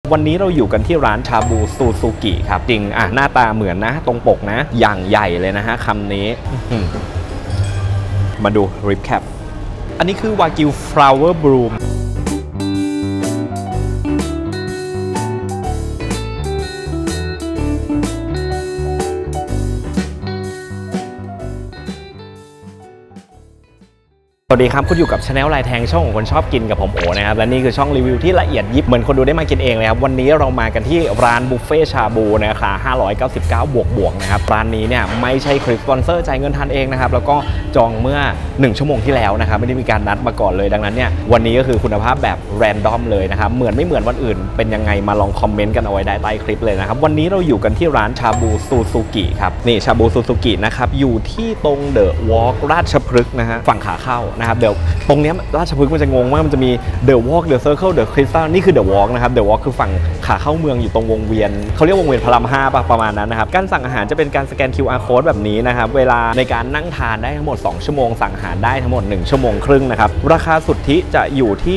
วันนี้เราอยู่กันที่ร้านชาบูซูซูกิครับจริงหน้าตาเหมือนนะตรงปกนะอย่างใหญ่เลยนะฮะคำนี้มาดูริปแคปอันนี้คือวากิวฟลาวเวอร์บลูมสวัสดีครับคุณอยู่กับชาแนลลายแทงช่องของคนชอบกินกับผมโอนะครับและนี่คือช่องรีวิวที่ละเอียดยิบเหมือนคนดูได้มากินเองเลยครับวันนี้เรามากันที่ร้านบุฟเฟ่ชาบูนะครับ599บวกนะครับร้านนี้เนี่ยไม่ใช่คลิปสปอนเซอร์จ่ายเงินทานเองนะครับแล้วก็จองเมื่อ1ชั่วโมงที่แล้วนะครับไม่ได้มีการนัดมาก่อนเลยดังนั้นเนี่ยวันนี้ก็คือคุณภาพแบบแรนดอมเลยนะครับเหมือนไม่เหมือนวันอื่นเป็นยังไงมาลองคอมเมนต์กันเอาไว้ได้ใต้คลิปเลยนะครับวันนี้เราอยู่กันที่ร้านชาบูซูซูกิครับนี่ชาบูซูซูกินะครับอยู่ที่ตรงเดอะวอล์กราชพฤกษ์นะฮะฝั่งขาเข้านะครับเดี๋ยวตรงนี้ราชพฤกษ์มันจะงงมากมันจะมี The Walk The Circle The Crystal นี่คือ The Walk นะครับ The Walk คือฝั่งขาเข้าเมืองอยู่ตรงวงเวียนเขาเรียกวงเวียนพระราม5ประมาณนั้นนะครับการสั่งอาหารจะเป็นการสแกน QR Code แบบนี้นะครับเวลาในการนั่งทานได้ทั้งหมด2ชั่วโมงสั่งอาหารได้ทั้งหมด1ชั่วโมงครึ่งนะครับราคาสุทธิจะอยู่ที่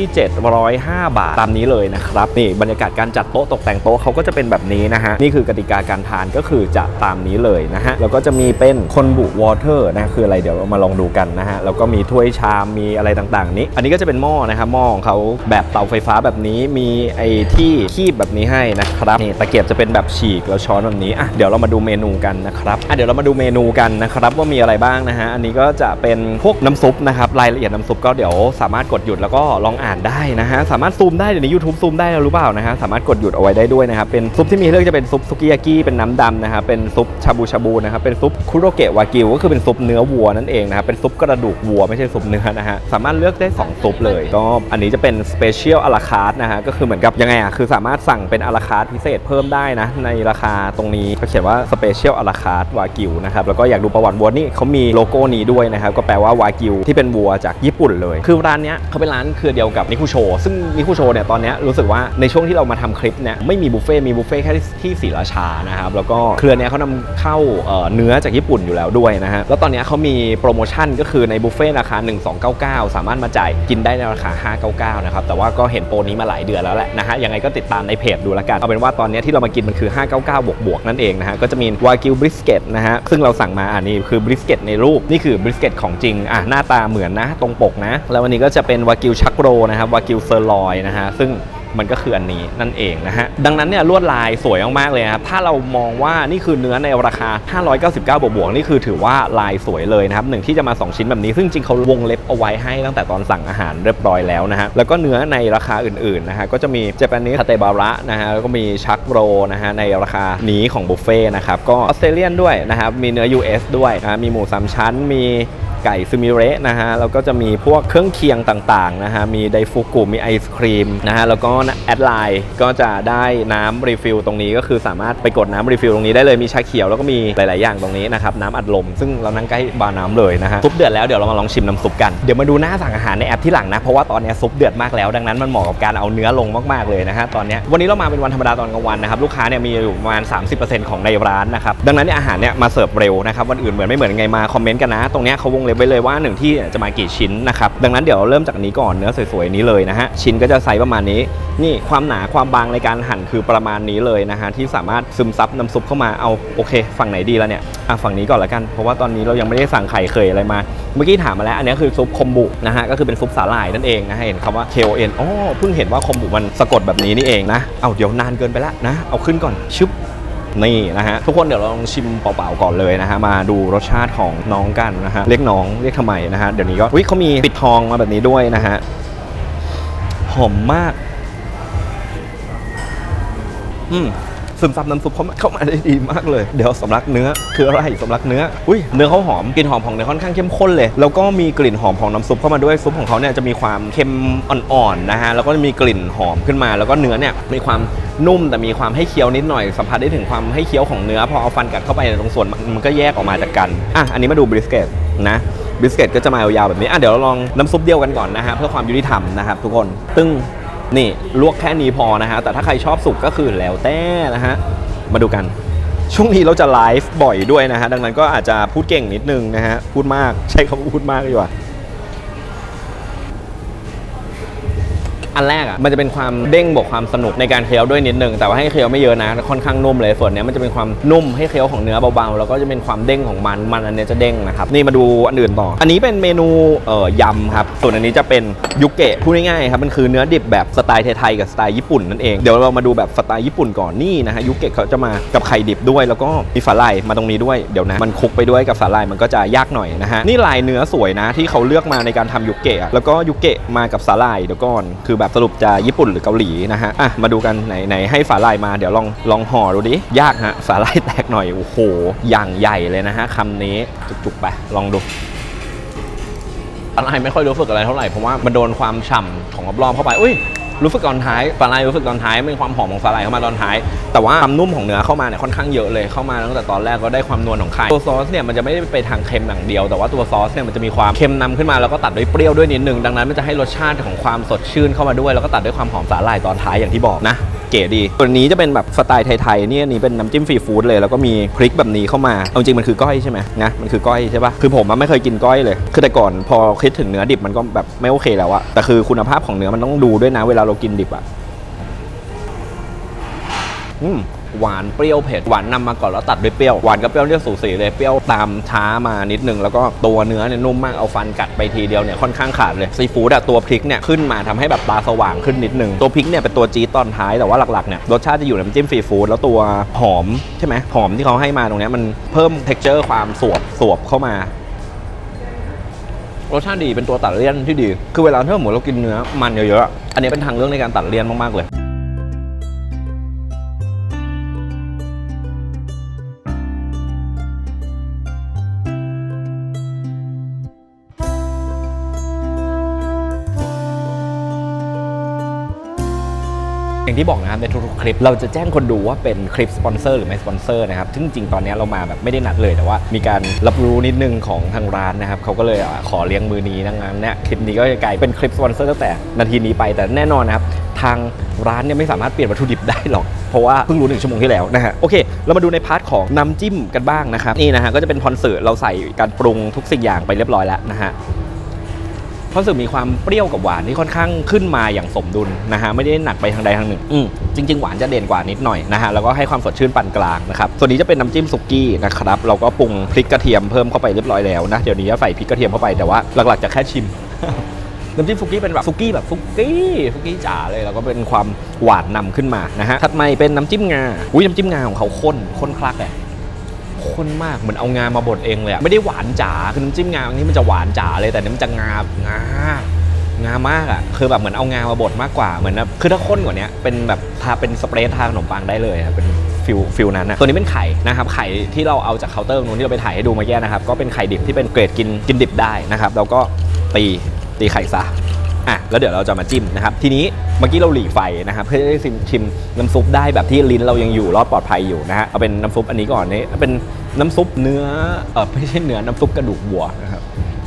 705 บาทตามนี้เลยนะครับนี่บรรยากาศการจัดโต๊ะตกแต่งโต๊ะเขาก็จะเป็นแบบนี้นะฮะนี่คือกติกาการทานก็คือจะตามนี้เลยนะฮะแล้วก็จะมีเป็นคนบุวอเตอร์นะคืออะไรเดี๋ยวเรามาลองดูกันนะฮะแล้วก็มีถ้วยชามมีอะไรต่างๆนี้อันนี้ก็จะเป็นหม้อนะครับหม้อของเขาแบบเตาไฟฟ้าแบบนี้มีไอ้ที่คีบแบบนี้ให้นะครับนี่ตะเกียบจะเป็นแบบฉีกแล้วช้อนแบบนี้เดี๋ยวเรามาดูเมนูกันนะครับเดี๋ยวเรามาดูเมนูกันนะครับว่ามีอะไรบ้างนะฮะอันนี้ก็จะเป็นพวกน้ำซุปนะครับรายละเอียดน้ำซุปก็เดี๋ยวสามารถกดหยุดแล้วก็ลองอ่านได้นะฮะสามารถซูมได้เดี๋ยวนี้ YouTube ซูมได้รู้เปล่านะฮะสามารถกดหยุดเอาไว้ได้ด้วยนะครับเป็นซุปที่มีเรื่องจะเป็นซุปซุกิยากิเป็นน้ำดำนะครับเป็นซุปชาบูชาบูนะครับเป็นซุปคุโรเกะวากิวก็คือเป็นซุปเนื้อวัวนั่นเองนะครับเป็นซุปกระดูกวัวไม่ใช่ซุปเนื้อนะฮะสามารถเลือกได้2ซุปเลยก็อันนี้จะเป็นสเปเชียลอะลาคาร์ทนะฮะก็คือเหมือนกับยังไงคือสามารถสั่งเป็นอะลาคาร์ทพิเศษเพิ่มได้นะในราคาตรงนี้เขาเขียนว่าสเปเชียลอะลาคาร์ทวากิวนะครับแล้วก็อยากดูประวัติวัวนี่เขามีโลโก้นี้ด้วยนะครับก็แปลว่าวากิวที่เป็นวัวจากญี่ปุ่นเลยคือร้านนี้เขาเป็นร้านเครือเดียวกับนิคุโชซึ่งนิคุโชเนี่ยตอนนี้รู้สึกว่าในช่วงที่เรามาทำคลิปเนี่ยไม่มีบุฟเฟ่มีบุฟเฟ่แค่ที่ศรีราชานะครับแล้วก็เครือนี้เขานำเข้าเนื้อจากญี่ปุ่นอยู่แล้วด้วยนะฮะแล้วตอนนี้เขามีโปรโมชั่นก็คือในบุฟเฟ่ราคา1299สามารถมาจ่ายกินได้ในราคา599นะครับแต่ว่าก็เห็นโปรนี้มาหลายเดือนแล้วแหละนะฮะยังไงก็ติดตามในเพจดูแล้วกันเอาเป็นว่าตอนนี้ที่เรามากินมันคือ599บวกนั่นเองนะฮะก็จะมีวากิวบริสเกตนะฮะซึ่งเราสั่งมานี่คือบริสเกตในรูปนี่คือบริสเกตของจริงหน้าตาเหมือนนะตรงปกนะแล้ววันนี้ก็จะเป็นวากิวชักโรนะครับวากิวเซอร์ลอยนะฮะซึ่งมันก็คืออันนี้นั่นเองนะฮะดังนั้นเนี่ยลวดลายสวยมากๆเลยครับถ้าเรามองว่านี่คือเนื้อในราคา599บวกนี่คือถือว่าลายสวยเลยนะครับ1ที่จะมา2ชิ้นแบบนี้ซึ่งจริงเขาวงเล็บเอาไว้ให้ตั้งแต่ตอนสั่งอาหารเรียบร้อยแล้วนะฮะแล้วก็เนื้อในราคาอื่นๆนะฮะก็จะมีเจแปนิสคาเตบาระนะฮะแล้วก็มีชักโรนะฮะในราคานี้ของบุฟเฟ่นะครับก็ออสเตรเลียนด้วยนะครับมีเนื้อ US ด้วยนะมีหมู3ชั้นมีไก่ซูมิเระนะฮะแล้วก็จะมีพวกเครื่องเคียงต่างๆนะฮะมีไดฟูกุมีไอศครีมนะฮะแล้วก็แอดไลน์ก็จะได้น้ำรีฟิลตรงนี้ก็คือสามารถไปกดน้ำรีฟิลตรงนี้ได้เลยมีชาเขียวแล้วก็มีหลายๆอย่างตรงนี้นะครับน้ำอัดลมซึ่งเรานั่งใกล้บาร์น้ำเลยนะฮะซุปเดือดแล้วเดี๋ยวเรามาลองชิมน้ำซุปกันเดี๋ยวมาดูหน้าสั่งอาหารในแอปที่หลังนะเพราะว่าตอนนี้ซุปเดือดมากแล้วดังนั้นมันเหมาะกับการเอาเนื้อลงมากๆเลยนะฮะตอนนี้วันนี้เรามาเป็นวันธรรมดาตอนกลางวันนะครับลูกค้าเนี่ยมีอยู่ประมาณ 30% ของในร้านนะครับดังนั้นเนี่ยอาหารเนี่ยมาเสิร์ฟเร็วนะครับวันอื่นเหมือนไม่เหมือนไงมาคอมเมนต์กันนะตรงนี้เขาวงเล็บไว้เลยว่า1ที่จะมากี่ชิ้นนะครับดังนั้นเดี๋ยวเริ่มจากนี้ก่อนเนื้อสวยๆนี้เลยนะฮะชิ้นก็จะไซส์ประมาณนี้นี่ความหนาความบางในการหั่นคือประมาณนี้เลยนะฮะที่สามารถซึมซับน้ำซุปเข้ามาเอาโอเคฝั่งไหนดีแล้วเนี่ยฝั่งนี้ก่อนละกันเพราะว่าตอนนี้เรายังไม่ได้สั่งไข่เคยอะไรมาเมื่อกี้ถามมาแล้วอันนี้คือซุปคอมบุนะฮะก็คือเป็นซุปสาหร่ายนั่นเองนะเห็นคำว่า KON เพิ่งเห็นว่าคอมบุมันสะกดแบบนี้นี่เองนะเดี๋ยวนานเกินไปละนะเอาขึ้นก่อนชึบนี่นะฮะทุกคนเดี๋ยวเราลองชิมเปล่าๆก่อนเลยนะฮะมาดูรสชาติของน้องกันนะฮะเรียกน้องเรียกทำไมนะฮะเดี๋ยวนี้ก็เขามีปิดทองมาแบบนี้ด้วยนะฮะหอมมากซึมซับน้ำซุปเข้ามาได้ดีมากเลยเดี๋ยวสำลักเนื้อคืออะไรสำลักเนื้อเนื้อเขาหอมกลิ่นหอมของเนื้อค่อนข้างเข้มข้นเลยแล้วก็มีกลิ่นหอมของน้ำซุปเข้ามาด้วยซุปของเขาเนี่ยจะมีความเค็มอ่อนๆนะฮะแล้วก็จะมีกลิ่นหอมขึ้นมาแล้วก็เนื้อเนี่ยมีความนุ่มแต่มีความให้เคี้ยวนิดหน่อยสัมผัสได้ถึงความให้เคี้ยวของเนื้อพอเอาฟันกัดเข้าไปในตรงส่วนมันก็แยกออกมาจากกันอันนี้มาดูบริสเกตนะบริสเกตก็จะมายาวๆแบบนี้เดี๋ยวเราลองน้ำซุปเดียวกันก่อนนะฮะเพื่อความยุติธรรมนะครับทุกคนตึ้งนี่ลวกแค่นี้พอนะฮะแต่ถ้าใครชอบสุกก็คือแล้วแต่นะฮะมาดูกันช่วงนี้เราจะไลฟ์บ่อยด้วยนะฮะดังนั้นก็อาจจะพูดเก่งนิดนึงนะฮะพูดมากใช้คำว่าพูดมากดีกว่าอันแรกอ่ะมันจะเป็นความเด้งบวกความสนุกในการเคี้ยวด้วยนิดนึงแต่ว่าให้เคี้ยวไม่เยอะนะค่อนข้างนุ่มเลยส่วนนี้มันจะเป็นความนุ่มให้เคี้ยวของเนื้อเบาๆแล้วก็จะเป็นความเด้งของมันอันนี้จะเด้งนะครับนี่มาดูอันอื่นต่ออันนี้เป็นเมนูยำครับส่วนอันนี้จะเป็นยุเกะพูดง่ายๆครับมันคือเนื้อดิบแบบสไตล์ไทยๆกับสไตล์ญี่ปุ่นนั่นเองเดี๋ยวเรามาดูแบบสไตล์ญี่ปุ่นก่อนนี่นะฮะยุเกะเขาจะมากับไข่ดิบด้วยแล้วก็มีสาหร่ายมาตรงนี้ด้วยเดี๋ยวนะมันคลุกไปด้วยกับสาหร่ายมันก็จะยากหน่อยนะฮะนี่ลายเนื้อสวยนะที่เขาเลือกมาในการทำยุเกะแล้วก็ยุเกะมากับสาหร่ายเดี๋ยวก่อนคือแบบสรุปจะญี่ปุ่นหรือเกาหลีนะฮะอ่ะมาดูกันไหนให้สาหร่ายมาเดี๋ยวลองห่อดูดิยากฮะสาหร่ายแตกหน่อยโอ้โหอย่างใหญ่เลยนะฮะคำนี้จุกๆไปลองดูอะไรไม่ค่อยรู้สึกอะไรเท่าไหร่เพราะว่ามันโดนความฉ่ำของรอบๆเข้าไปอุ้ยรู้สึกตอนท้ายสาหร่ายรู้สึกตอนท้ายเป็นความหอมของสาหร่ายเข้ามาตอนท้ายแต่ว่าความนุ่มของเนื้อเข้ามาเนี่ยค่อนข้างเยอะเลยเข้ามาตั้งแต่ตอนแรกก็ได้ความนวลของไข่ตัวซอสเนี่ยมันจะไม่ได้ไปทางเค็มอย่างเดียวแต่ว่าตัวซอสเนี่ยมันจะมีความเค็มนำขึ้นมาแล้วก็ตัดด้วยเปรี้ยวด้วยนิดนึงดังนั้นมันจะให้รสชาติของความสดชื่นเข้ามาด้วยแล้วก็ตัดด้วยความหอมสาหร่ายตอนท้ายอย่างที่บอกนะเก๋ดีตัวนี้จะเป็นแบบสไตล์ไทยๆนี่อันนี้เป็นน้ำจิ้มซีฟู้ดเลยแล้วก็มีพริกแบบนี้เข้ามาเอาจริงมันคือก้อยใช่ไหมนะมันคือก้อยใช่ปะคือผมไม่เคยกินก้อยเลยคือแต่ก่อนพอคิดถึงเนื้อดิบมันก็แบบไม่โอเคแล้วอะแต่คือคุณภาพของเนื้อมันต้องดูด้วยนะเวลาเรากินดิบอะหวานเปรี้ยวเผ็ดหวานนำมาก่อนแล้วตัดด้วยเปรี้ยวหวานกับเปรี้ยวเนี่ยสูสีเลยเปรี้ยวตามช้ามานิดนึงแล้วก็ตัวเนื้อเนี่ยนุ่มมากเอาฟันกัดไปทีเดียวเนี่ยค่อนข้างขาดเลยซีฟู้ดอะตัวพริกเนี่ยขึ้นมาทำให้แบบตาสว่างขึ้นนิดนึงตัวพริกเนี่ยเป็นตัวจี๊ดตอนท้ายแต่ว่าหลักๆเนี่ยรสชาติจะอยู่ในน้ำจิ้มซีฟู้ดแล้วตัวหอมใช่ไหมหอมที่เขาให้มาตรงนี้มันเพิ่ม texture ความสวบเข้ามารสชาติดีเป็นตัวตัดเลี่ยนที่ดีคือเวลาถ้าหมูเรากินเนื้อมันเยอะๆอันนี้เป็นทางเลือกในการตัดเลี่ยนมากๆเลยอย่างที่บอกนะครับในทุกๆคลิปเราจะแจ้งคนดูว่าเป็นคลิปสปอนเซอร์หรือไม่สปอนเซอร์นะครับซึ่งจริงตอนนี้เรามาแบบไม่ได้นัดเลยแต่ว่ามีการรับรู้นิดนึงของทางร้านนะครับเขาก็เลยขอเลี้ยงมือนี้ดังนั้นเนี่ยคลิปนี้ก็จะกลายเป็นคลิปสปอนเซอร์ตั้งแต่นาทีนี้ไปแต่แน่นอนนะครับทางร้านเนี่ยไม่สามารถเปลี่ยนวัตถุดิบได้หรอกเพราะว่าเพิ่งรู้1 ชั่วโมงที่แล้วนะฮะโอเคเรามาดูในพาร์ทของน้ำจิ้มกันบ้างนะครับนี่นะฮะก็จะเป็นพอนสึเราใส่การปรุงทุกสิ่งอย่างไปเรียบร้อยแล้วนะฮะเพราะสึกมีความเปรี้ยวกับหวานที่ค่อนข้างขึ้นมาอย่างสมดุลนะฮะไม่ได้หนักไปทางใดทางหนึ่งจริงๆหวานจะเด่นกว่านิดหน่อยนะฮะแล้วก็ให้ความสดชื่นปานกลางนะครับส่วนนี้จะเป็นน้ำจิ้มสุกี้นะครับเราก็ปรุงพริกกระเทียมเพิ่มเข้าไปเรียบร้อยแล้วนะเดี๋ยวนี้จะใส่พริกกระเทียมเข้าไปแต่ว่าหลักๆจะแค่ชิม น้ำจิ้มสุกี้เป็นแบบสุกี้จ๋าเลยแล้วก็เป็นความหวานนำขึ้นมานะฮะถัดมาเป็นน้ำจิ้มงาน้ำจิ้มงาของเขาข้นคลักเลยข้นมากเหมือนเอางามาบดเองเลยไม่ได้หวานจ๋าคือน้ำจิ้มงาอันนี้มันจะหวานจ๋าเลยแต่นี่มันจะงามากอ่ะคือแบบเหมือนเอางามาบดมากกว่าเหมือนคือถ้าข้นกว่านี้เป็นแบบทาเป็นสเปรย์ทาขนมปังได้เลยเป็นฟิลนั้นนะตัวนี้เป็นไข่นะครับไข่ที่เราเอาจากเคาน์เตอร์นู้นที่เราไปถ่ายให้ดูเมื่อกี้นะครับก็เป็นไข่ดิบที่เป็นเกรดกินดิบได้นะครับแล้วก็ตีไข่ซะแล้วเดี๋ยวเราจะมาจิ้มนะครับทีนี้เมื่อกี้เราหลีไฟนะครับเพื่อได้ชิมน้ำซุปได้แบบที่ลิ้นเรายังอยู่รอดปลอดภัยอยู่นะฮะเอาเป็นน้ำซุปอันนี้ก่อนนี่เป็นน้ำซุปเนื้อไม่ใช่เนื้อน้ำซุปกระดูกวัวนะครับ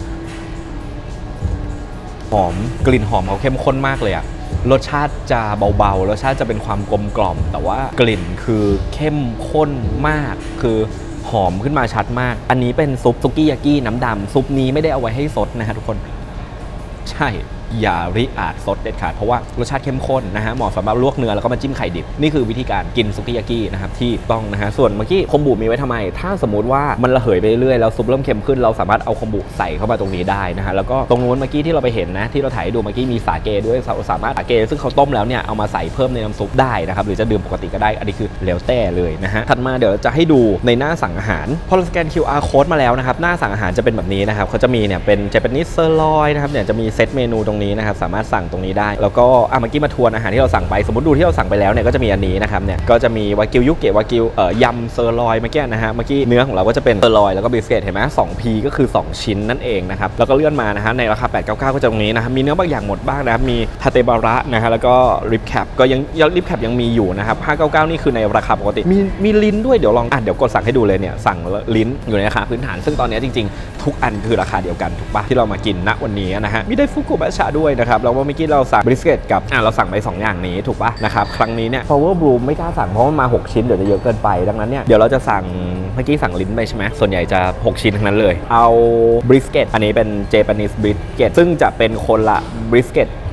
หอมกลิ่นหอมเขาเข้มข้นมากเลยอะรสชาติจะเบาๆรสชาติจะเป็นความกลมกล่อมแต่ว่ากลิ่นคือเข้มข้นมากคือหอมขึ้นมาชัดมากอันนี้เป็นซุปสุกี้ยากิน้ำดำซุปนี้ไม่ได้เอาไว้ให้ซดนะฮะทุกคนใช่อย่าริอาจซดเด็ดขาดเพราะว่ารสชาติเข้มข้นนะฮะเหมาะสำหรับลวกเนื้อแล้วก็มาจิ้มไข่ดิบนี่คือวิธีการกินสุกี้ยากินะครับที่ต้องนะฮะส่วนเมื่อกี้คอมบุมีไว้ทำไมถ้าสมมุติว่ามันระเหยไปเรื่อยแล้วซุปเริ่มเค็มขึ้นเราสามารถเอาคอมบุใส่เข้ามาตรงนี้ได้นะฮะแล้วก็ตรงนู้นเมื่อกี้ที่เราไปเห็นนะที่เราถ่ายดูเมื่อกี้มีสาเกด้วยสามารถสาเกซึ่งเขาต้มแล้วเนี่ยเอามาใส่เพิ่มในน้ำซุปได้นะครับหรือจะดื่มปกติก็ได้อันนี้คือแล้วแต่เลยนะฮะถัดมาเดี๋ยวจะให้ดูในหน้าสั่งอาหารพอเราสแกน QR code มาแล้วนะครับหน้าสั่งอาหารจะเป็นแบบนี้นะครับเขาจะมีเนี่ยเป็น Japanese sirloin นะครับเนี่ยจะมีเซตเมนูตรงนี้นะครับสามารถสั่งตรงนี้ได้แล้วก็เมื่อกี้มาทวนอาหารที่เราสั่งไปสมมติดูที่เราสั่งไปแล้วเนี่ยก็จะมีอันนี้นะครับเนี่ยก็จะมีวากิวยุเกะวากิวยำเซอร์ลอยเมื่อกี้นะฮะเมื่อกี้เนื้อของเราก็จะเป็นเซอร์ลอยแล้วก็บิสเกตเห็นไหม2 P ก็คือ2 ชิ้นนั่นเองนะครับแล้วก็เลื่อนมานะฮะในราคา899ก็จะตรงนี้นะครับมีเนื้อบางอย่างหมดบ้างนะครับมีทาเตบาระนะฮะแล้วก็ริบแคปก็ยังริบแคปยังมีอยู่นะครับ599นี่คือในราคาปกติมีลิ้นด้วยเดี๋ยวกดสั่งให้ดูเลยเนี่ยสั่งลิ้นอยู่ในราคาพื้นฐานซึ่งตอนนี้จริงๆทุกอันคือราคาเดียวกันถูกปะที่เรามากินณวันนี้นะฮะมีได้ฟุกุบะชาด้วยนะครับแล้วเมื่อกี้เราสั่งบริสเกตกับเราสั่งไป2 อย่างนี้ถูกปะนะครับครั้งนี้เนี่ย Power Brew ไม่กล้าสั่งเพราะมันมา6 ชิ้นเดี๋ยวจะเยอะเกินไปดังนั้นเนี่ยเดี๋ยวเราจะสั่งเมื่อกี้สั่งลิ้นไปใช่ไหมส่วนใหญ่จะ6 ชิ้นทั้งนั้นเลยเอาบริสเกตอันนี้เป็น Japanese brisket ซึ่งจะเป็นคนละบริสเกต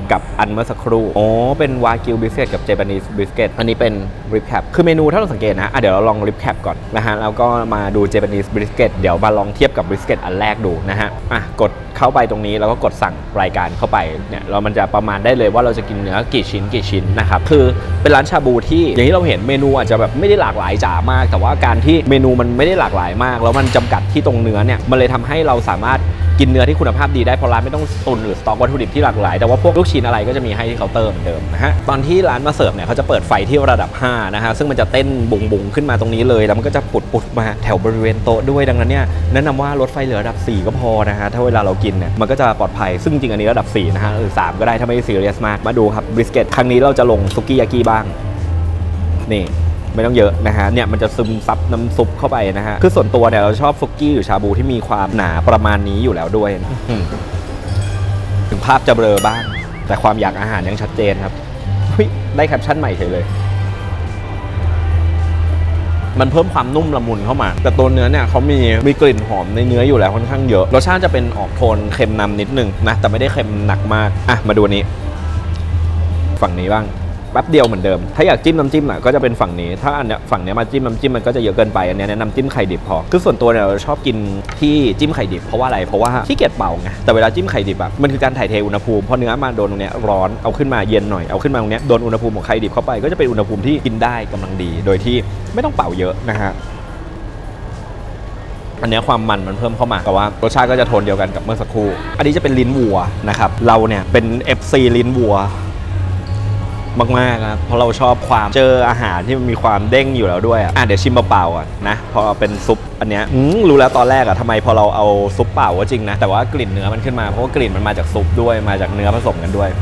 กับอันเมื่อสักครู่อ๋อเป็นวากิวบริสเกตกับเจแปนิสบริสเกตอันนี้เป็นริบแคปคือเมนูถ้าเราสังเกตนะเดี๋ยวเราลองริบแคปก่อนนะฮะแล้วก็มาดูเจแปนิสบริสเกตเดี๋ยวมาลองเทียบกับบริสเกตอันแรกดูนะฮะกดเข้าไปตรงนี้แล้วก็กดสั่งรายการเข้าไปเนี่ยเรามันจะประมาณได้เลยว่าเราจะกินเนื้อกี่ชิ้นนะครับคือเป็นร้านชาบูที่อย่างที่เราเห็นเมนูอาจจะแบบไม่ได้หลากหลายจ๋ามากแต่ว่าการที่เมนูมันไม่ได้หลากหลายมากแล้วมันจำกัดที่ตรงเนื้อเนี่ยมันเลยทำให้เราสามารถกินเนื้อที่คุณภาพดีได้เพราะร้านไม่ต้องตุนหรือสต็อกวัตถุดิบที่หลากหลายแต่ว่าพวกลูกชิ้นอะไรก็จะมีให้ที่เคาน์เตอร์เหมือนเดิมนะฮะตอนที่ร้านมาเสิร์ฟเนี่ยเขาจะเปิดไฟที่ระดับ5นะฮะซึ่งมันจะเต้นบุ๋งขึ้นมาตรงนี้เลยแล้วมันก็จะปุดมาแถวบริเวณโต๊ะด้วยดังนั้นเนี่ยแนะนำว่าลดไฟเหลือระดับ4ก็พอนะฮะถ้าเวลาเรากินเนี่ยมันก็จะปลอดภัยซึ่งจริงอันนี้ระดับ4นะฮะหรือ3ก็ได้ถ้าไม่ซีเรียสมากมาดูครับบริสเกตครั้งนี้เราจะลงซุกี้ยากิบ้างนี่ไม่ต้องเยอะนะฮะเนี่ยมันจะซึมซับน้ำซุปเข้าไปนะฮะคือส่วนตัวเนี่ยเราชอบซุกี้หรือชาบูที่มีความหนาประมาณนี้อยู่แล้วด้วยถึงภาพจะเบลอบ้างแต่ความอยากอาหารยังชัดเจนครับได้แคปชั่นใหม่เฉยเลยมันเพิ่มความนุ่มละมุนเข้ามาแต่ตัวเนื้อเนี่ยเขามีกลิ่นหอมในเนื้ออยู่แล้วค่อนข้างเยอะรสชาติจะเป็นออกโทนเค็มนำนิดนึงนะแต่ไม่ได้เค็มหนักมากมาดูนี้ฝั่งนี้บ้างแป๊บเดียวเหมือนเดิมถ้าอยากจิ้มน้ำจิ้มก็จะเป็นฝั่งนี้ถ้าอันเนี้ยฝั่งนี้มาจิ้มน้ำจิ้มมันก็จะเยอะเกินไปอันนี้แนะนำจิ้มไข่ดิบพอคือส่วนตัวเนี่ยเราชอบกินที่จิ้มไข่ดิบเพราะว่าอะไรเพราะว่าขี้เกียจเป่าไงแต่เวลาจิ้มไข่ดิบมันคือการถ่ายเทอุณหภูมิเพราะเนื้อมาโดนตรงเนี้ยร้อนเอาขึ้นมาเย็นหน่อยเอาขึ้นมาตรงเนี้ยโดนอุณหภูมิของไข่ดิบเข้าไปก็จะเป็นอุณหภูมิที่กินได้กำลังดีโดยที่ไม่ต้องเป่าเยอะนะฮะอันนี้ความมันเพิ่มเข้ามาแต่ว่ารสชาติก็จะโทนเดียวกันกับเมื่อสักครู่อันนี้จะเป็นลิ้นวัวนะครับเราเนี่ยเป็น FC ลิ้นวัวมากๆครับเพราะเราชอบความเจออาหารที่มันมีความเด้งอยู่แล้วด้วยเดี๋ยวชิมเปล่าๆก่อนนะพอเป็นซุปอันเนี้ยรู้แล้วตอนแรกทำไมพอเราเอาซุปเปล่าก็จริงนะแต่ว่ากลิ่นเนื้อมันขึ้นมาเพราะว่ากลิ่นมันมาจากซุปด้วยมาจากเนื้อผสมกันด้วย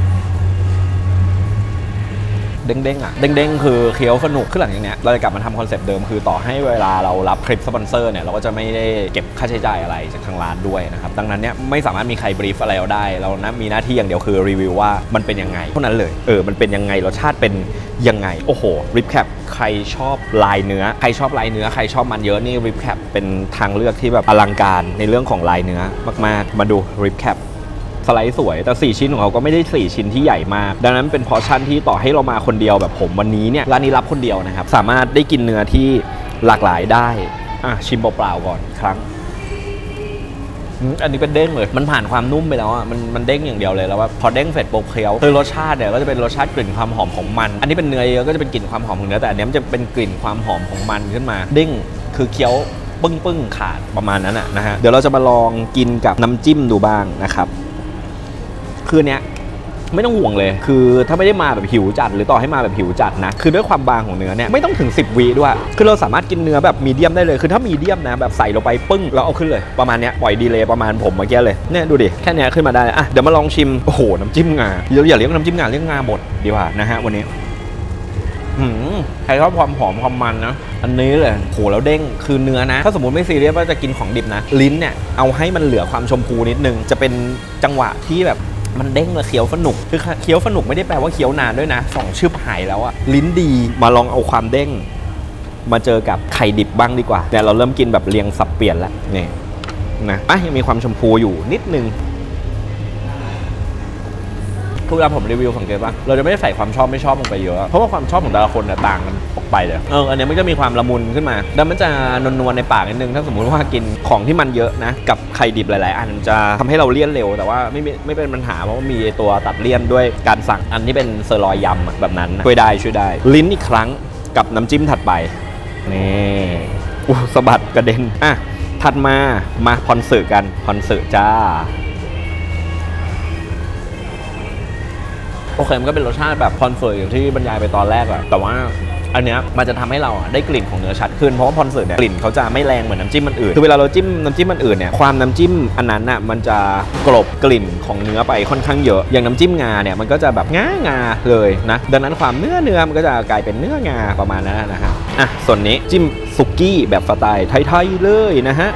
เด้งคือเคี้ยวสนุกขึ้นหลังอย่างเนี้ยเราจะกลับมาทำคอนเซปต์เดิมคือต่อให้เวลาเรารับคลิปสปอนเซอร์เนี่ยเราก็จะไม่ได้เก็บค่าใช้จ่ายอะไรจากทางร้านด้วยนะครับดังนั้นเนี่ยไม่สามารถมีใครบรีฟอะไรเราได้เรานะมีหน้าที่อย่างเดียวคือรีวิวว่ามันเป็นยังไงเท่านั้นเลยมันเป็นยังไงรสชาติเป็นยังไงโอ้โหริบแคปใครชอบลายเนื้อใครชอบมันเยอะนี่ริบแคปเป็นทางเลือกที่แบบอลังการในเรื่องของลายเนื้อมากๆมาดูริบแคปสไลด์สวยแต่4ชิ้นของเขาก็ไม่ได้4ชิ้นที่ใหญ่มากดังนั้นเป็นพอร์ชั่นที่ต่อให้เรามาคนเดียวแบบผมวันนี้เนี่ยร้านนี้รับคนเดียวนะครับสามารถได้กินเนื้อที่หลากหลายได้ชิมเปล่าๆก่อนครั้งอันนี้เป็นเด้งเลยมันผ่านความนุ่มไปแล้วมันเด้งอย่างเดียวเลยแล้วว่าพอเด้งเสร็จปุ๊บเคี้ยวคือรสชาติเนี่ยก็จะเป็นรสชาติกลิ่นความหอมของมันอันนี้เป็นเนื้อเยอะก็จะเป็นกลิ่นความหอมของเนื้อแต่อันนี้มันจะเป็นกลิ่นความหอมของมันขึ้นมาเด้งคือเคี้ยวปึ้งขาดประมาณนั้นนะฮะเดี๋ยวเราจะมาลองกินกับน้ำจิ้มดูบ้างนะครับคือเนี้ยไม่ต้องห่วงเลยคือถ้าไม่ได้มาแบบหิวจัดหรือต่อให้มาแบบหิวจัดนะคือด้วยความบางของเนื้อเนี่ยไม่ต้องถึง10 วิด้วยคือเราสามารถกินเนื้อแบบมีเดียมได้เลยคือถ้ามีเดียมนะแบบใส่ลงไปปึ้งแล้วเอาขึ้นเลยประมาณเนี้ยปล่อยดีเลย์ประมาณผมเมื่อกี้เลยเนี่ยดูดิแค่เนี้ยขึ้นมาได้เดี๋ยวมาลองชิมโอ้โหน้ำจิ้มงาอย่าเรียกน้ำจิ้มงาเรียกงาบดดีกว่านะฮะวันนี้ใครชอบความหอมความมันนะอันนี้เลยโหแล้วเด้งคือเนื้อนะถ้าสมมติไม่ซีเรียสว่าจะกินของดิบนะลิ้นเนี่ยเอาให้มันเหลือความชมพูนิดนึงจะเป็นจังหวะที่แบบมันเด้งและเคี้ยวสนุกคือเคี้ยวสนุกไม่ได้แปลว่าเคี้ยวนานด้วยนะ2 ชึบหายแล้วลิ้นดีมาลองเอาความเด้งมาเจอกับไข่ดิบบ้างดีกว่าแต่เราเริ่มกินแบบเรียงสับเปลี่ยนแล้วนี่นะยังมีความชมพูอยู่นิดนึงทุกเวลาผมรีวิวสังเกตว่าเราจะไม่ได้ใส่ความชอบไม่ชอบลงไปเยอะเพราะว่าความชอบของแต่ละคนต่างกันออกไปเลยอันนี้มันจะมีความละมุนขึ้นมาแล้วมันจะนวลๆในปากนิดนึงถ้าสมมุติว่ากินของที่มันเยอะนะกับไข่ดิบหลายๆอันจะทำให้เราเลี่ยนเร็วแต่ว่าไม่เป็นปัญหาเพราะว่ามีตัวตัดเลี่ยนด้วยการสั่งอันที่เป็นเซอร์ลอยยำแบบนั้นช่วยได้ลิ้นอีกครั้งกับน้ำจิ้มถัดไปนี่สะบัดกระเด็นถัดมาพอนสึกันพอนสึจ้าโอเคมันก็เป็นรสชาติแบบคอนเฟิร์มอย่างที่บรรยายไปตอนแรกแต่ว่าอันเนี้ยมันจะทำให้เราได้กลิ่นของเนื้อชัดขึ้นเพราะว่าพอนเสิร์ตเนี่ยกลิ่นเขาจะไม่แรงเหมือนน้ำจิ้มมันอื่นคือเวลาเราจิ้มน้ำจิ้มมันอื่นเนี่ยความน้ำจิ้มอันนั้นน่ะมันจะกลบกลิ่นของเนื้อไปค่อนข้างเยอะอย่างน้ำจิ้มงาเนี่ยมันก็จะแบบงาเลยนะดังนั้นความเนื้อมันก็จะกลายเป็นเนื้องาประมาณนั้นนะฮะส่วนนี้จิ้มสุกี้แบบสไตล์ไทยๆเลยนะฮะ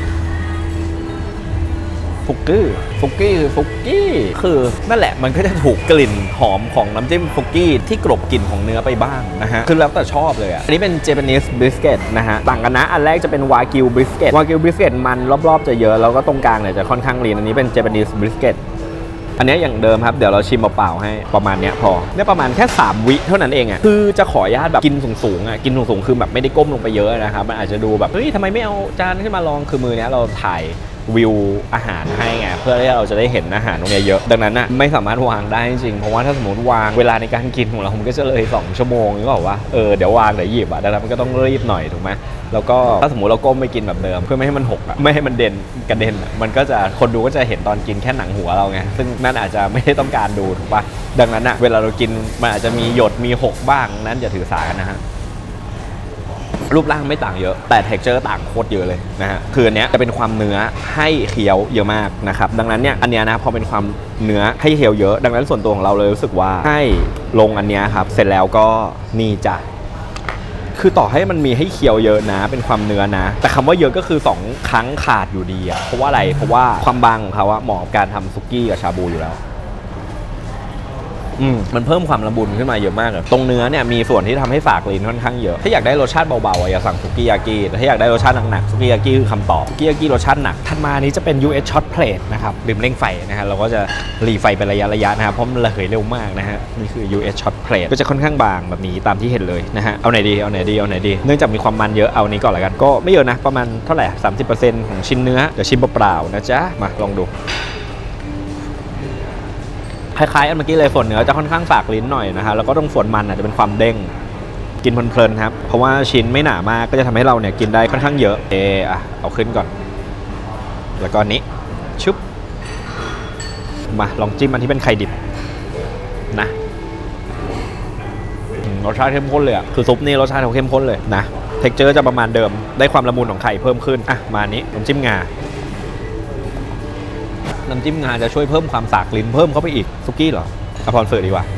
ฟุกกี้คือนั่นแหละมันก็จะถูกกลิ่นหอมของน้ำจิ้มฟุกกี้ที่กลบกลิ่นของเนื้อไปบ้างนะฮะคือแล้วแต่ชอบเลยอันนี้เป็นเจแปนิสบริสเกตนะฮะต่างกันนะอันแรกจะเป็นวากิวบริสเกตมันรอบๆจะเยอะแล้วก็ตรงกลางเนี่ยจะค่อนข้างลีนอันนี้เป็นเจแปนิสบริสเกตอันนี้อย่างเดิมครับเดี๋ยวเราชิมเปล่าๆให้ประมาณเนี้ยพอเนี่ยประมาณแค่3 วิเท่านั้นเองอ่ะคือจะขออนุญาตแบบกินสูงๆอ่ะกินสูงๆคือแบบไม่ได้ก้มลงไปเยอะนะครับมันอาจจะดูแบบเฮ้ยทำไมไม่เอาจานขึ้นมาลองคือมือเนี้ยเราถ่ายวิวอาหารให้ไงเพื่อที่เราจะได้เห็นอาหารตรงนี้เยอะดังนั้นนะไม่สามารถวางได้จริงเพราะว่าถ้าสมมติวางเวลาในการกินของเรามันก็จะเลย2 ชั่วโมงก็บอกว่าเดี๋ยววางเดี๋ยวหยิบอ่ะดังนั้นมันก็ต้องรีบหน่อยถูกไหมแล้วก็ถ้าสมมติเราก้มไม่กินแบบเดิมเพื่อไม่ให้มันหกไม่ให้มันกระเด็นมันก็จะคนดูก็จะเห็นตอนกินแค่หนังหัวเราไงซึ่งนั่นอาจจะไม่ได้ต้องการดูถูกปะดังนั้นเวลาเรากินมันอาจจะมีหยดมีหกบ้างนั้นอย่าถือสากันนะฮะรูปร่างไม่ต่างเยอะแต่ texture ต่างโคตรเยอะเลยนะฮะคืออันเนี้ยจะเป็นความเนื้อให้เคี้ยวเยอะมากนะครับดังนั้นเนี่ยอันเนี้ยนะพอเป็นความเนื้อให้เคี้ยวเยอะดังนั้นส่วนตัวของเราเลยรู้สึกว่าให้ลงอันเนี้ยครับเสร็จแล้วก็นี่จ้ะคือต่อให้มันมีให้เคี้ยวเยอะนะเป็นความเนื้อนะแต่คำว่าเยอะก็คือ2 ครั้งขาดอยู่ดีอะเพราะว่าอะไรเพราะว่าความบางของเขาเหมาะกับการทำซุกี้กับชาบูอยู่แล้วมันเพิ่มความละมุนขึ้นมาเยอะมากเลยตรงเนื้อเนี่ยมีส่วนที่ทำให้ฝากลิ้นค่อนข้างเยอะถ้าอยากได้รสชาติเบาๆอย่าสั่งสุกี้ยากิแต่ถ้าอยากได้รสชาติหนักๆสุกี้ยากิคือคำตอบสุกี้ยากิรสชาติหนักถัดมานี้จะเป็น US Short Plate นะครับดื่มเร่งไฟนะฮะเราก็จะรีไฟเป็นระยะนะครับเพราะมันระเหยเร็วมากนะฮะนี่คือ US Short Plate ก็จะค่อนข้างบางแบบนี้ตามที่เห็นเลยนะฮะเอาไหนดีเนื่องจากมีความมันเยอะเอานี้ก่อนละกันก็ไม่เยอะนะประมาณเท่าไหร่ 30% ของชิ้นเนื้อเดี๋ยวชิมเปล่าๆนะจ๊ะมาลองดูคล้ายๆอันเมื่อกี้เลยส่วนเนื้อจะค่อนข้างฝากลิ้นหน่อยนะฮะแล้วก็ตรงส่วนมันอาจจะเป็นความเด้งกินเพลินๆครับเพราะว่าชิ้นไม่หนามากก็จะทำให้เราเนี่ยกินได้ค่อนข้างเยอะเอาขึ้นก่อนแล้วก็นี้ชุบมาลองจิ้มอันที่เป็นไข่ดิบนะรสชาติเข้มข้นเลยคือซุปนี่รสชาติเขาเข้มข้นเลยนะเท็กเจอร์จะประมาณเดิมได้ความละมุนของไข่เพิ่มขึ้นมานี้น้ำจิ้มงาน้ำจิ้มงาจะช่วยเพิ่มความสากลิ้นเพิ่มเข้าไปอีกซุกี้เหรอพรฝืดดีกว่า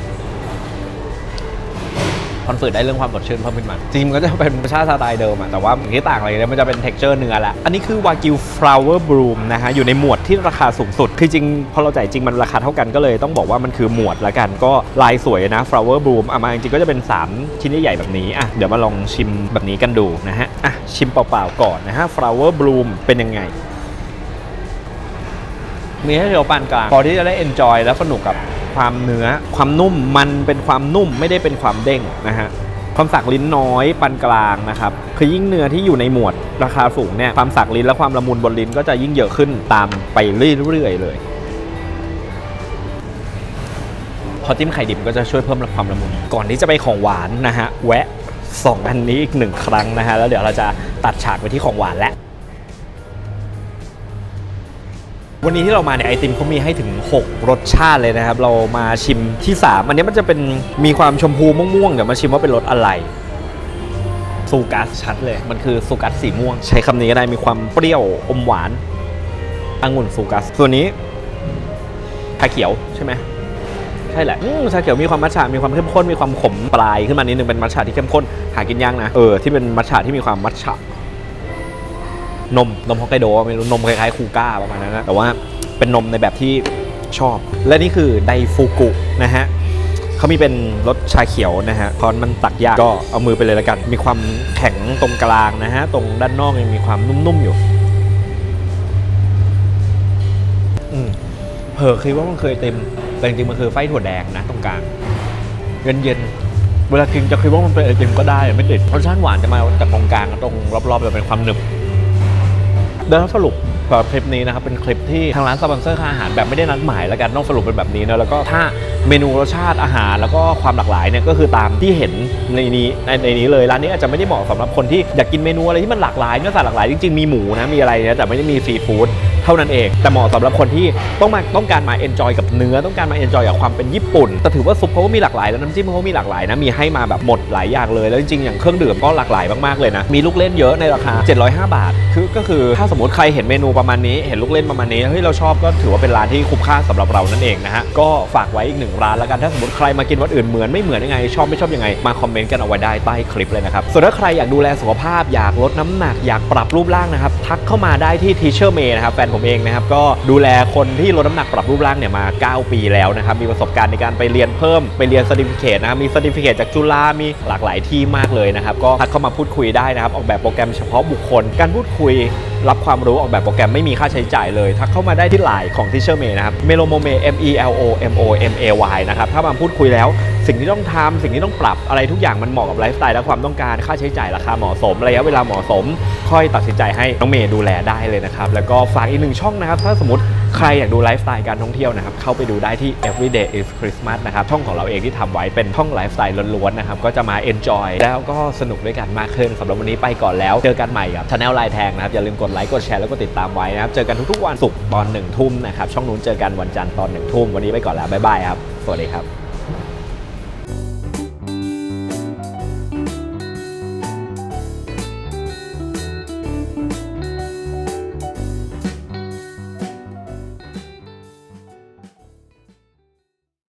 พรฝืดได้เรื่องความสดชื่นเพิ่มขึ้นมาจริงๆมันก็จะเป็นรสชาติสไตล์เดิมแต่ว่าที่ต่างอะไรเนี่ยมันจะเป็น texture เนื้อละอันนี้คือวากิว flower bloom นะฮะอยู่ในหมวดที่ราคาสูงสุดคือจริงพอเราจ่ายจริงมันราคาเท่ากันก็เลยต้องบอกว่ามันคือหมวดละกันก็ลายสวยนะ flower bloom มาจริงๆก็จะเป็น3ชิ้นใหญ่ๆแบบนี้เดี๋ยวมาลองชิมแบบนี้กันดูนะฮะชิมเปล่าๆก่อนนะฮะ flower bloom เป็นยังไงมีให้เราปานกลางพอที่จะได้ enjoy แล้วสนุกกับความเนื้อความนุ่มมันเป็นความนุ่มไม่ได้เป็นความเด้งนะฮะความสักลิ้นน้อยปานกลางนะครับคือยิ่งเนื้อที่อยู่ในหมวดราคาสูงเนี่ยความสักลิ้นและความละมุนบนลิ้นก็จะยิ่งเยอะขึ้นตามไปเรื่อยๆเลยพอจิ้มไข่ดิบก็จะช่วยเพิ่มความละมุนก่อนที่จะไปของหวานนะฮะแวะ2 อันนี้อีก1 ครั้งนะฮะแล้วเดี๋ยวเราจะตัดฉากไปที่ของหวานแล้ววันนี้ที่เรามาเนี่ยไอติมเขามีให้ถึง6 รสชาติเลยนะครับเรามาชิมที่3อันนี้มันจะเป็นมีความชมพูม่วงๆเดี๋ยวมาชิมว่าเป็นรสอะไรซูกัสชัดเลยมันคือซูกัสสีม่วงใช้คำนี้ก็ได้มีความเปรี้ยวอมหวานองุ่นซูกัสส่วนนี้ชาเขียวใช่ไหมใช่แหละชาเขียวมีความมัทฉะมีความเข้มข้นมีความขมปลายขึ้นมานิดนึงเป็นมัทฉะที่เข้มข้นหากินยากนะที่เป็นมัทฉะที่มีความมัทฉะนมฮอกไกโดไม่รู้นมคล้ายๆคูก้าประมาณนั้นนะแต่ว่าเป็นนมในแบบที่ชอบและนี่คือไดฟูกุนะฮะเขามีเป็นรสชาเขียวนะฮะพอมันตักยากก็เอามือไปเลยละกันมีความแข็งตรงกลางนะฮะตรงด้านนอกยังมีความนุ่มๆอยู่คิดว่ามันเคยเต็มแต่จริงๆมันคือไส้ถั่วแดงนะตรงกลางเย็นๆเวลากินจะคิดว่ามันเป็นไอติมก็ได้ไม่ติดรสชาติหวานจะมาจากตรงกลางตรงรอบๆจะเป็นความหนึบโดยสรุปคลิปนี้นะครับเป็นคลิปที่ทางร้านสปอนเซอร์ค่าอาหารแบบไม่ได้นัดหมายแล้วกันต้องสรุปเป็นแบบนี้นะแล้วก็ถ้าเมนูรสชาติอาหารแล้วก็ความหลากหลายเนี่ยก็คือตามที่เห็นในนี้เลยร้านนี้อาจจะไม่ได้เหมาะสำหรับคนที่อยากกินเมนูอะไรที่มันหลากหลายเนื้อสัตว์หลากหลายจริงๆมีหมูนะมีอะไรนะแต่ไม่ได้มีซีฟู้ดเท่านั้นเองแต่เหมาะสำหรับคนที่ต้องการมาเอนจอยกับเนื้อต้องการมาเอนจอยกับความเป็นญี่ปุ่นแต่ถือว่าซุปเขาก็มีหลากหลายแล้วน้ำจิ้มเขามีหลากหลายนะมีให้มาแบบหมดหลายอย่างเลยแล้วจริงๆอย่างเครื่องดื่มก็หลากหลายมากๆเลยนะมีลูกเล่นเยอะในราคา705 บาทก็คือถ้าสมมติใครเห็นเมนูประมาณนี้เห็นลูกเล่นประมาณนี้เฮ้ยเราชอบก็ถือว่าเป็นร้านที่คุ้มค่าสำหรับเรานั่นเองนะฮะก็ฝากไว้อีก1 ร้านแล้วกันถ้าสมมติใครมากินวัดอื่นเหมือนไม่เหมือนยังไงชอบไม่ชอบยังไงมาคอมเมนต์กันเอาไว้ได้ใต้คลิปเลยนะครับส่วนถ้าใครอยากดูแลสุขภาพอยากลดน้ำหนักอยากปรับรูปร่างนะครับทักเข้ามาได้ที่ Teacher May นะครับแฟนผมเองนะครับก็ดูแลคนที่ลดน้ำหนักปรับรูปร่างเนี่ยมา9 ปีแล้วนะครับมีประสบการณ์ในการไปเรียนเพิ่มไปเรียน Certificate นะครับมี Certificate จากจุฬามีหลากหลายที่มากเลยนะครับก็ทักเข้ามาพูดคุยได้นะครับออกแบบโปรแกรมเฉพาะบุคคลการพูดคุยรับความรู้ออกแบบโปรแกรมมไม่มีค่าใช้จ่ายเลยทักเข้ามาได้ที่ไลน์ของ Teacher May นะครับ Melomome MELOMOMAY นะครับถ้ามาพูดคุยแล้วสิ่งที่ต้องทำสิ่งที่ต้องปรับอะไรทุกอย่างมันเหมาะกับไลฟ์สไตล์และความต้องการค่าใช้จ่ายราคาเหมาะสมระยะเวลาเหมาะสมค่อยตัดสินใจให้น้องเมย์ดูแลได้เลยนะครับแล้วก็ฝากอีก1ช่องนะครับถ้าสมมติใครอยากดูไลฟ์สไตล์การท่องเที่ยวนะครับเข้าไปดูได้ที่ Everyday is Christmas นะครับช่องของเราเองที่ทำไว้เป็นช่องไลฟ์สไตล์ล้วนๆนะครับก็จะมา enjoy แล้วก็สนุกด้วยกันมากขึ้นสำหรับวันนี้ไปก่อนแล้วเจอกันใหม่กับ Channel ลายแทงนะครับอย่าลืมกดไลค์กดแชร์แล้วก็ติดตามไว้นะครับเจอกันทุกๆวันศุกร์ตอน 1 ทุ่มนะครับช่องนู้นเจอกันวันจันทร์ตอน 1 ทุ่มวันนี้ไปก่อนแล้วบ๊ายบายครับสวัสดีครับ